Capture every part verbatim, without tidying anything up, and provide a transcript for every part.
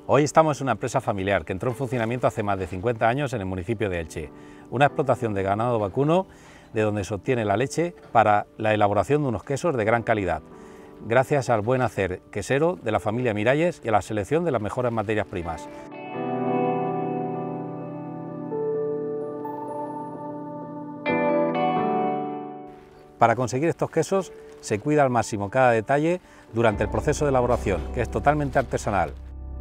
Hoy estamos en una empresa familiar que entró en funcionamiento hace más de cincuenta años en el municipio de Elche, una explotación de ganado vacuno de donde se obtiene la leche para la elaboración de unos quesos de gran calidad, gracias al buen hacer quesero de la familia Miralles y a la selección de las mejores materias primas. Para conseguir estos quesos se cuida al máximo cada detalle durante el proceso de elaboración, que es totalmente artesanal.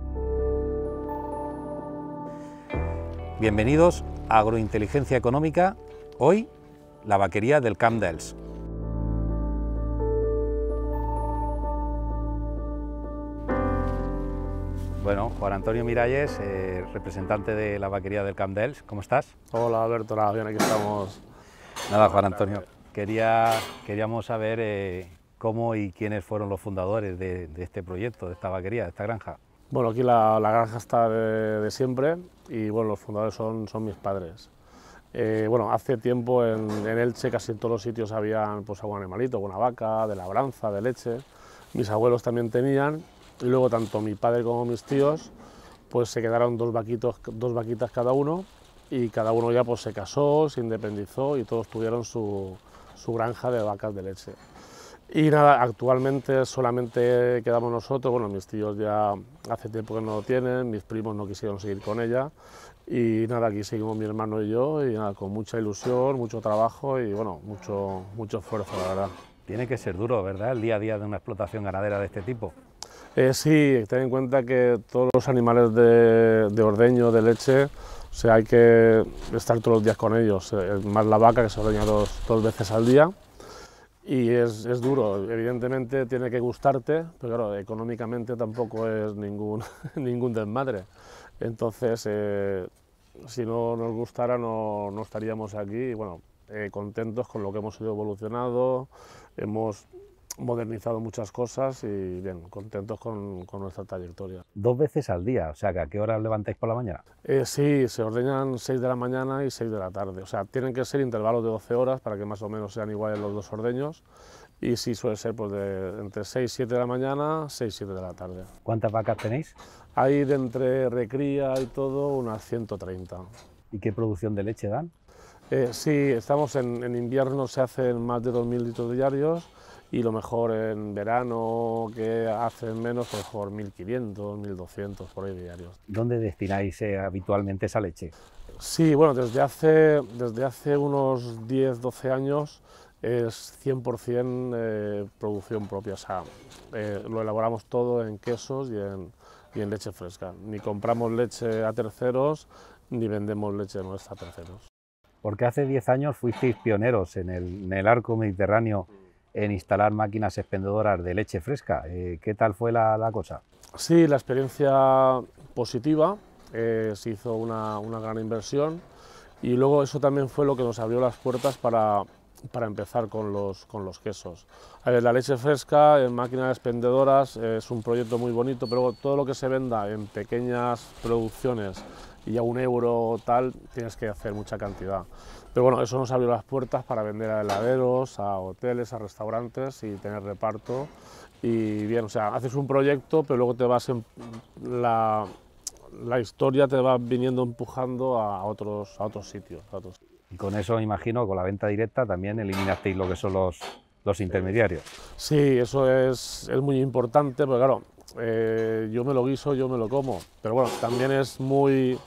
Bienvenidos a Agrointeligencia Económica, hoy la vaquería del Camp d'Els. Bueno, Juan Antonio Miralles, eh, representante de la vaquería del Camp d'Els, ¿cómo estás? Hola Alberto, nada, bien, aquí estamos. Nada, Juan Antonio, quería, queríamos saber eh, cómo y quiénes fueron los fundadores de, de este proyecto, de esta vaquería, de esta granja. Bueno, aquí la, la granja está de, de siempre y bueno, los fundadores son, son mis padres. Eh, bueno, hace tiempo en, en Elche casi en todos los sitios había pues, algún animalito, alguna vaca, de labranza, de leche. Mis abuelos también tenían y luego tanto mi padre como mis tíos pues se quedaron dos, vaquitos, dos vaquitas cada uno y cada uno ya pues se casó, se independizó y todos tuvieron su, su granja de vacas de leche. Y nada, actualmente solamente quedamos nosotros, bueno, mis tíos ya hace tiempo que no lo tienen, mis primos no quisieron seguir con ella y nada, aquí seguimos mi hermano y yo y nada, con mucha ilusión, mucho trabajo y bueno, mucho, mucho esfuerzo, la verdad. Tiene que ser duro, ¿verdad?, el día a día de una explotación ganadera de este tipo. Eh, sí, ten en cuenta que todos los animales de, de ordeño, de leche, o sea, hay que estar todos los días con ellos, eh, más la vaca que se ordeña dos, dos veces al día. Y es, es duro, evidentemente tiene que gustarte, pero claro, económicamente tampoco es ningún, ningún desmadre. Entonces, eh, si no nos gustara no, no estaríamos aquí y bueno, eh, contentos con lo que hemos ido evolucionado, hemos modernizado muchas cosas y bien, contentos con, con nuestra trayectoria. Dos veces al día, o sea, que ¿a qué hora os levantáis por la mañana? Eh, sí, se ordeñan seis de la mañana y seis de la tarde, o sea, tienen que ser intervalos de doce horas para que más o menos sean iguales los dos ordeños y sí suele ser pues, de, entre seis y siete de la mañana, seis y siete de la tarde. ¿Cuántas vacas tenéis? Hay de entre recría y todo unas ciento treinta. ¿Y qué producción de leche dan? Eh, sí, estamos en, en invierno se hacen más de dos mil litros diarios y lo mejor en verano que hacen menos, pues por mil quinientos, mil doscientos por ahí diarios. ¿Dónde destináis eh, habitualmente esa leche? Sí, bueno, desde hace, desde hace unos diez, doce años es cien por cien eh, producción propia, o sea, eh, lo elaboramos todo en quesos y en, y en leche fresca. Ni compramos leche a terceros, ni vendemos leche nuestra a terceros. Porque hace diez años fuisteis pioneros en el, en el arco mediterráneo en instalar máquinas expendedoras de leche fresca. Eh, ¿Qué tal fue la, la cosa? Sí, la experiencia positiva, eh, se hizo una, una gran inversión y luego eso también fue lo que nos abrió las puertas para, para empezar con los, con los quesos. A ver, la leche fresca en máquinas expendedoras eh, es un proyecto muy bonito, pero todo lo que se venda en pequeñas producciones y a un euro tal, tienes que hacer mucha cantidad. Pero bueno, eso nos abrió las puertas para vender a heladeros, a hoteles, a restaurantes y tener reparto. Y bien, o sea, haces un proyecto, pero luego te vas en la, la historia te va viniendo empujando a otros, a otros sitios. A otros. Y con eso, imagino, con la venta directa también eliminasteis lo que son los, los intermediarios. Sí, eso es, es muy importante, porque claro, eh, yo me lo guiso, yo me lo como, pero bueno, también es muy...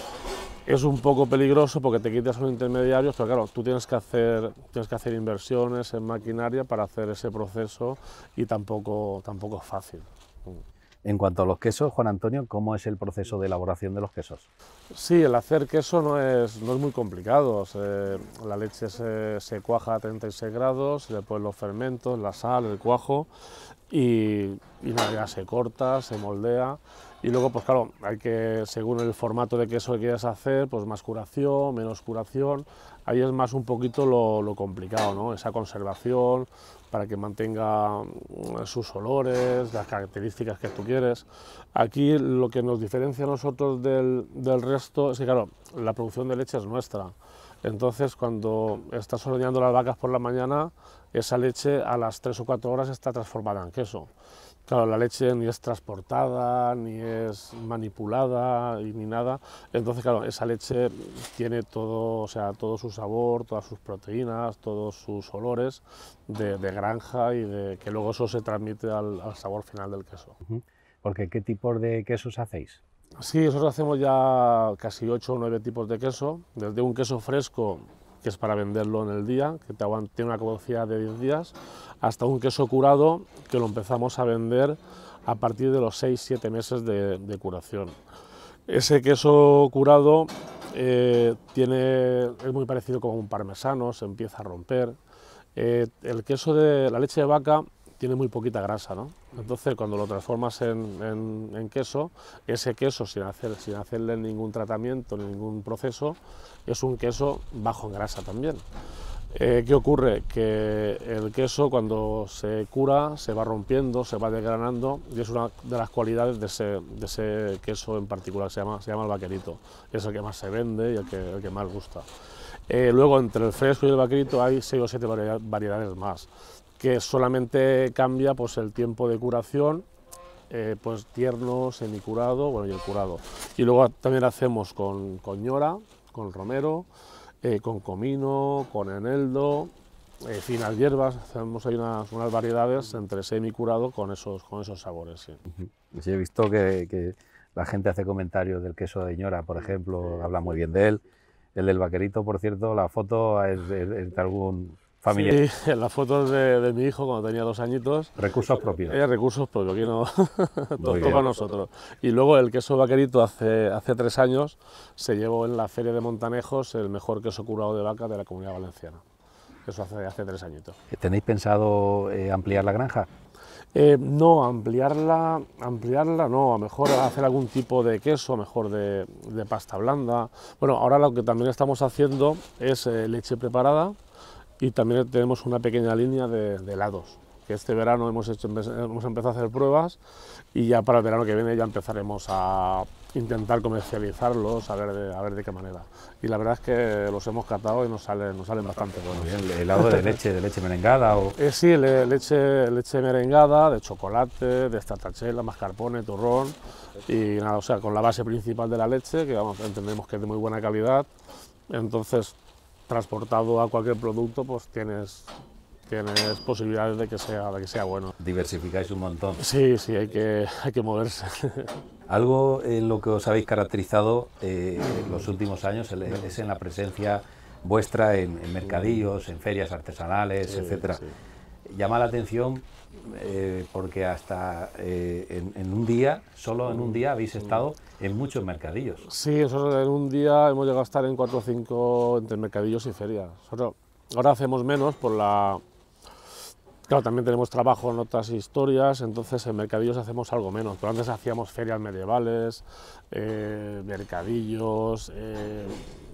Es un poco peligroso porque te quitas a los intermediarios, pero claro, tú tienes que hacer, tienes que hacer inversiones en maquinaria para hacer ese proceso y tampoco, tampoco es fácil. En cuanto a los quesos, Juan Antonio, ¿cómo es el proceso de elaboración de los quesos? Sí, el hacer queso no es, no es muy complicado. Se, la leche se, se cuaja a treinta y seis grados, después los fermentos, la sal, el cuajo y, y nada, ya se corta, se moldea y luego pues claro, hay que, según el formato de queso que quieras hacer, pues más curación, menos curación, ahí es más un poquito lo, lo complicado, ¿no? Esa conservación para que mantenga sus olores, las características que tú quieres. Aquí lo que nos diferencia a nosotros del, del resto es que claro, la producción de leche es nuestra. Entonces, cuando estás ordeñando las vacas por la mañana, esa leche a las tres o cuatro horas está transformada en queso. Claro, la leche ni es transportada, ni es manipulada, y ni nada. Entonces, claro, esa leche tiene todo, o sea, todo su sabor, todas sus proteínas, todos sus olores de, de granja y de que luego eso se transmite al, al sabor final del queso. Uh-huh. Porque, ¿qué tipos de quesos hacéis? Sí, nosotros hacemos ya casi ocho o nueve tipos de queso, desde un queso fresco, que es para venderlo en el día, que te aguanta, tiene una caducidad de diez días, hasta un queso curado, que lo empezamos a vender a partir de los seis siete meses de, de curación. Ese queso curado eh, tiene, es muy parecido como un parmesano, se empieza a romper. Eh, el queso de la leche de vaca tiene muy poquita grasa, ¿no? Entonces, cuando lo transformas en, en, en queso, ese queso, sin, hacer, sin hacerle ningún tratamiento, ni ningún proceso, es un queso bajo en grasa también. Eh, ¿Qué ocurre? Que el queso, cuando se cura, se va rompiendo, se va desgranando, y es una de las cualidades de ese, de ese queso en particular, se llama, se llama el vaquerito. Es el que más se vende y el que, el que más gusta. Eh, luego, entre el fresco y el vaquerito hay seis o siete variedades más, que solamente cambia pues, el tiempo de curación, eh, pues tierno, semicurado, bueno, y el curado. Y luego también hacemos con, con ñora, con romero, eh, con comino, con eneldo, eh, finas hierbas, hacemos ahí unas, unas variedades entre semicurado con esos, con esos sabores. Sí. Sí, he visto que, que la gente hace comentarios del queso de ñora, por ejemplo, habla muy bien de él. El del vaquerito, por cierto, la foto es de, es de algún familiar. Sí, en las fotos de, de mi hijo cuando tenía dos añitos. Recursos propios. Eh, recursos propios, aquí no, toca a nosotros. Y luego el queso vaquerito hace, hace tres años se llevó en la Feria de Montanejos el mejor queso curado de vaca de la Comunidad Valenciana. Eso hace, hace tres añitos. ¿Tenéis pensado eh, ampliar la granja? Eh, no, ampliarla, ampliarla no, a lo mejor hacer algún tipo de queso, a lo mejor de, de pasta blanda. Bueno, ahora lo que también estamos haciendo es eh, leche preparada y también tenemos una pequeña línea de, de helados, que este verano hemos, hecho, hemos empezado a hacer pruebas y ya para el verano que viene ya empezaremos a intentar comercializarlos, a ver de, a ver de qué manera. Y la verdad es que los hemos catado y nos salen, nos salen bastante buenos. Bien, ¿helado de leche, de leche merengada? O... Eh, sí, le, leche, leche merengada, de chocolate, de stracciatella, mascarpone, turrón y nada, o sea, con la base principal de la leche, que vamos, entendemos que es de muy buena calidad, entonces transportado a cualquier producto pues tienes, tienes posibilidades de que sea, de que sea bueno. Diversificáis un montón. Sí, sí, hay que, hay que moverse. Algo en lo que os habéis caracterizado eh, en los últimos años es en la presencia vuestra en, en mercadillos, en ferias artesanales, sí, etcétera. Sí. Llama la atención eh, porque hasta eh, en, en un día, solo en un día habéis estado en muchos mercadillos. Sí, nosotros en un día hemos llegado a estar en cuatro o cinco entre mercadillos y ferias. Nosotros ahora hacemos menos por la... Claro, también tenemos trabajo en otras historias, entonces en mercadillos hacemos algo menos, pero antes hacíamos ferias medievales, eh, mercadillos, eh,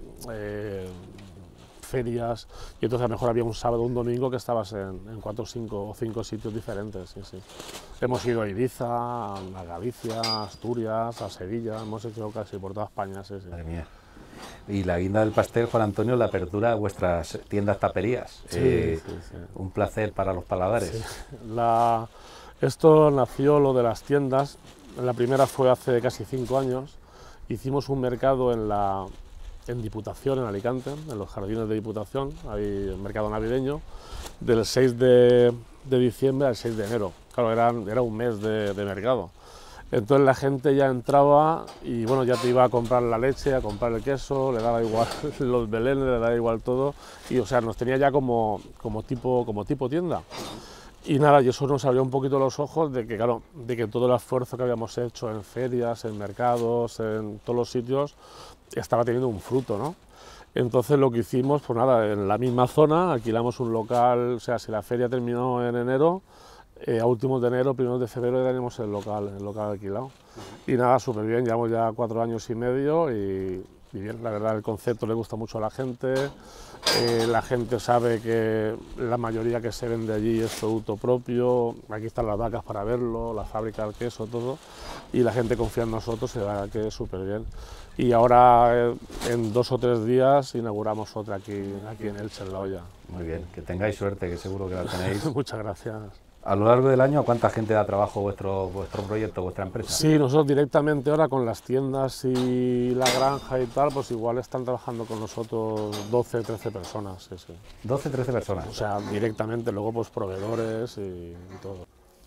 eh, ferias, y entonces a lo mejor había un sábado o un domingo que estabas en, en cuatro, cinco o cinco sitios diferentes. Sí, sí. Hemos ido a Ibiza, a Galicia, a Asturias, a Sevilla, hemos hecho casi por toda España. Sí, sí. Madre mía. Y la guinda del pastel, Juan Antonio, la apertura de vuestras tiendas taperías. Sí, eh, sí, sí. Un placer para los paladares. Sí. La, esto nació lo de las tiendas, la primera fue hace casi cinco años, hicimos un mercado en la en Diputación, en Alicante, en los jardines de Diputación, hay un mercado navideño, del seis de diciembre al seis de enero, claro, era, era un mes de, de mercado. Entonces la gente ya entraba y bueno, ya te iba a comprar la leche, a comprar el queso, le daba igual los belenes, le daba igual todo, y o sea, nos tenía ya como, como, tipo, como tipo tienda. Y nada, y eso nos abrió un poquito los ojos de que, claro, de que todo el esfuerzo que habíamos hecho en ferias, en mercados, en todos los sitios, estaba teniendo un fruto, ¿no? Entonces lo que hicimos, pues nada, en la misma zona, alquilamos un local, o sea, si la feria terminó en enero, Eh, a últimos de enero, primeros de febrero ya tenemos el local, el local alquilado. Y nada, súper bien, llevamos ya cuatro años y medio y, y bien, la verdad el concepto le gusta mucho a la gente, eh, la gente sabe que la mayoría que se vende allí es producto propio, aquí están las vacas para verlo, la fábrica del queso, todo, y la gente confía en nosotros y la verdad que es súper bien. Y ahora eh, en dos o tres días inauguramos otra aquí, aquí en Elche, en La Hoya. Muy bien, que tengáis suerte, que seguro que la tenéis. Muchas gracias. A lo largo del año, ¿a cuánta gente da trabajo vuestro, vuestro proyecto, vuestra empresa? Sí, nosotros directamente ahora con las tiendas y la granja y tal, pues igual están trabajando con nosotros doce, trece personas. Sí, sí. doce, trece personas. O sea, directamente, luego pues proveedores y, y todo.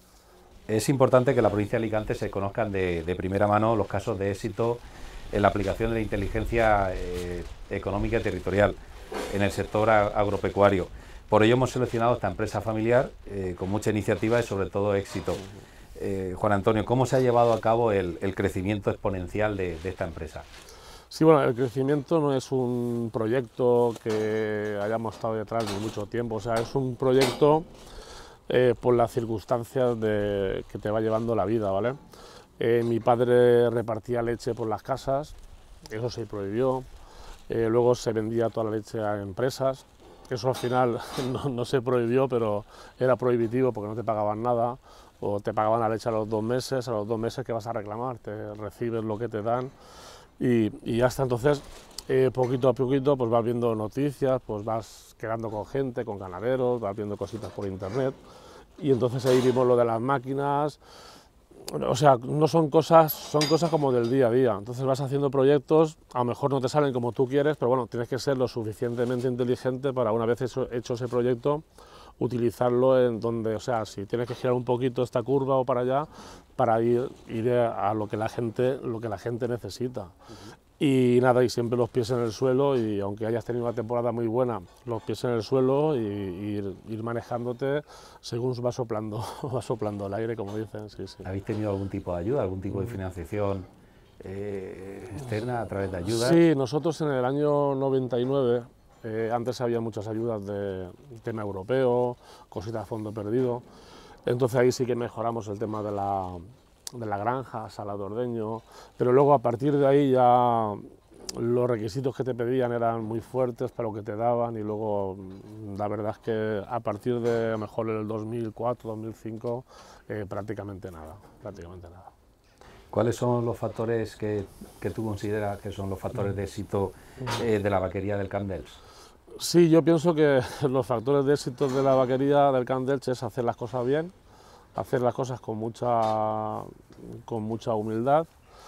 Es importante que en la provincia de Alicante se conozcan de, de primera mano los casos de éxito en la aplicación de la inteligencia eh, económica y territorial en el sector agropecuario. Por ello hemos seleccionado esta empresa familiar eh, con mucha iniciativa y sobre todo éxito. Eh, Juan Antonio, ¿cómo se ha llevado a cabo el, el crecimiento exponencial de, de esta empresa? Sí, bueno, el crecimiento no es un proyecto que hayamos estado detrás de mucho tiempo, o sea, es un proyecto eh, por las circunstancias de, que te va llevando la vida, ¿vale? Eh, mi padre repartía leche por las casas, eso se prohibió, eh, luego se vendía toda la leche a empresas. Eso al final no, no se prohibió, pero era prohibitivo porque no te pagaban nada, o te pagaban la leche a los dos meses, a los dos meses que vas a reclamar, te recibes lo que te dan y, y ya está. Entonces, eh, poquito a poquito, pues vas viendo noticias, pues vas quedando con gente, con ganaderos, vas viendo cositas por internet y entonces ahí vimos lo de las máquinas. O sea, no son cosas, son cosas como del día a día, entonces vas haciendo proyectos, a lo mejor no te salen como tú quieres, pero bueno, tienes que ser lo suficientemente inteligente para una vez hecho, hecho ese proyecto, utilizarlo en donde, o sea, si tienes que girar un poquito esta curva o para allá, para ir, ir a lo que la gente, lo que la gente necesita. Uh-huh. Y nada, y siempre los pies en el suelo, y aunque hayas tenido una temporada muy buena, los pies en el suelo y, y ir, ir manejándote según va soplando, va soplando el aire, como dicen. Sí, sí. ¿Habéis tenido algún tipo de ayuda, algún tipo de financiación eh, externa a través de ayudas? Sí, nosotros en el año noventa y nueve, eh, antes había muchas ayudas de tema europeo, cositas a fondo perdido, entonces ahí sí que mejoramos el tema de la... de la granja, sala de ordeño, pero luego a partir de ahí ya los requisitos que te pedían eran muy fuertes para lo que te daban y luego la verdad es que a partir de a lo mejor el dos mil cuatro, dos mil cinco eh, prácticamente nada, prácticamente nada. ¿Cuáles son los factores que, que tú consideras que son los factores de éxito eh, de la vaquería del Camp d'Els? Sí, yo pienso que los factores de éxito de la vaquería del Camp d'Els es hacer las cosas bien, hacer las cosas con mucha, con mucha humildad,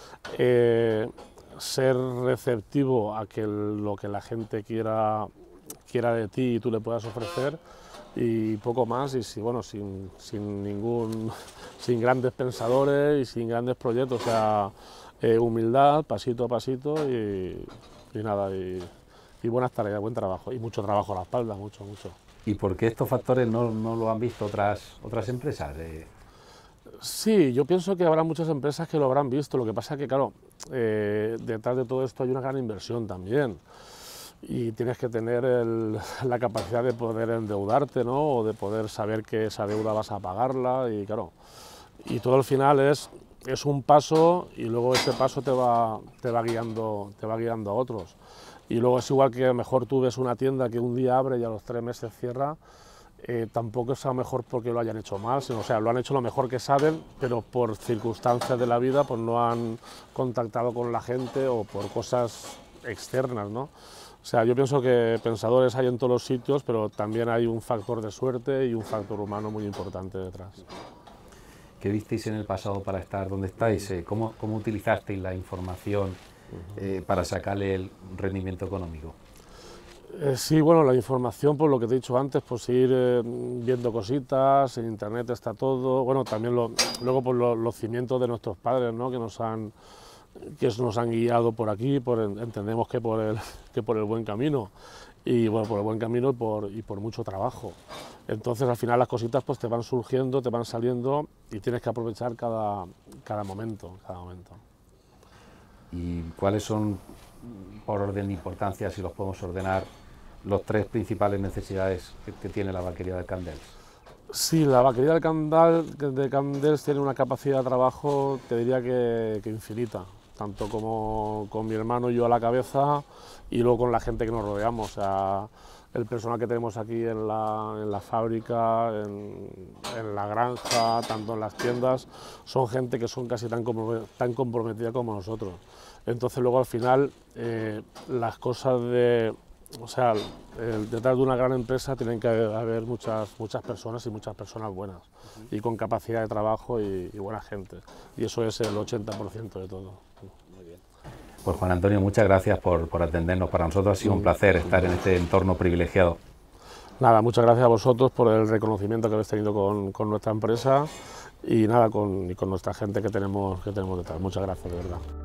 eh, ser receptivo a que lo que la gente quiera, quiera de ti y tú le puedas ofrecer y poco más, y si, bueno, sin, sin, ningún, sin grandes pensadores y sin grandes proyectos, o sea, eh, humildad, pasito a pasito y, y nada, y, y buenas tareas, buen trabajo y mucho trabajo a la espalda, mucho, mucho. ¿Y por qué estos factores no, no lo han visto otras, otras empresas? Eh... Sí, yo pienso que habrá muchas empresas que lo habrán visto, lo que pasa es que, claro, eh, detrás de todo esto hay una gran inversión también y tienes que tener el, la capacidad de poder endeudarte, ¿no? O de poder saber que esa deuda vas a pagarla y, claro, y todo al final es, es un paso y luego ese paso te va, te va guiando, te va guiando a otros. Y luego es igual que a lo mejor tú ves una tienda que un día abre y a los tres meses cierra, eh, tampoco es a lo mejor porque lo hayan hecho mal, sino, o sea, lo han hecho lo mejor que saben, pero por circunstancias de la vida pues no han contactado con la gente o por cosas externas, ¿no? O sea, yo pienso que pensadores hay en todos los sitios, pero también hay un factor de suerte y un factor humano muy importante detrás. ¿Qué visteis en el pasado para estar donde estáis? ¿Cómo, cómo utilizasteis la información eh, para sacarle el rendimiento económico? Eh, sí, bueno, la información, por lo que te he dicho antes, pues ir eh, viendo cositas, en internet está todo, bueno, también lo, luego por lo, los cimientos de nuestros padres, ¿no? que nos han que nos han guiado por aquí, por, entendemos que por, el, que por el buen camino, y bueno, por el buen camino y por, y por mucho trabajo. Entonces al final las cositas pues te van surgiendo, te van saliendo y tienes que aprovechar cada, cada momento, cada momento. ¿Y cuáles son, por orden de importancia, si los podemos ordenar, los tres principales necesidades que, que tiene la vaquería del Camp d'Els? Sí, la vaquería del Camp d'Els tiene una capacidad de trabajo, te diría que, que infinita, tanto como con mi hermano y yo a la cabeza y luego con la gente que nos rodeamos. O sea, el personal que tenemos aquí en la, en la fábrica, en, en la granja, tanto en las tiendas, son gente que son casi tan, tan comprometida como nosotros. Entonces luego al final eh, las cosas de O sea, el, detrás de una gran empresa tienen que haber muchas, muchas personas y muchas personas buenas, uh-huh. y con capacidad de trabajo y, y buena gente. Y eso es el ochenta por ciento de todo. Muy bien. Pues Juan Antonio, muchas gracias por, por atendernos. Para nosotros ha sido un placer estar en este entorno privilegiado. Nada, muchas gracias a vosotros por el reconocimiento que habéis tenido con, con nuestra empresa y nada, con, y con nuestra gente que tenemos, que tenemos detrás. Muchas gracias, de verdad.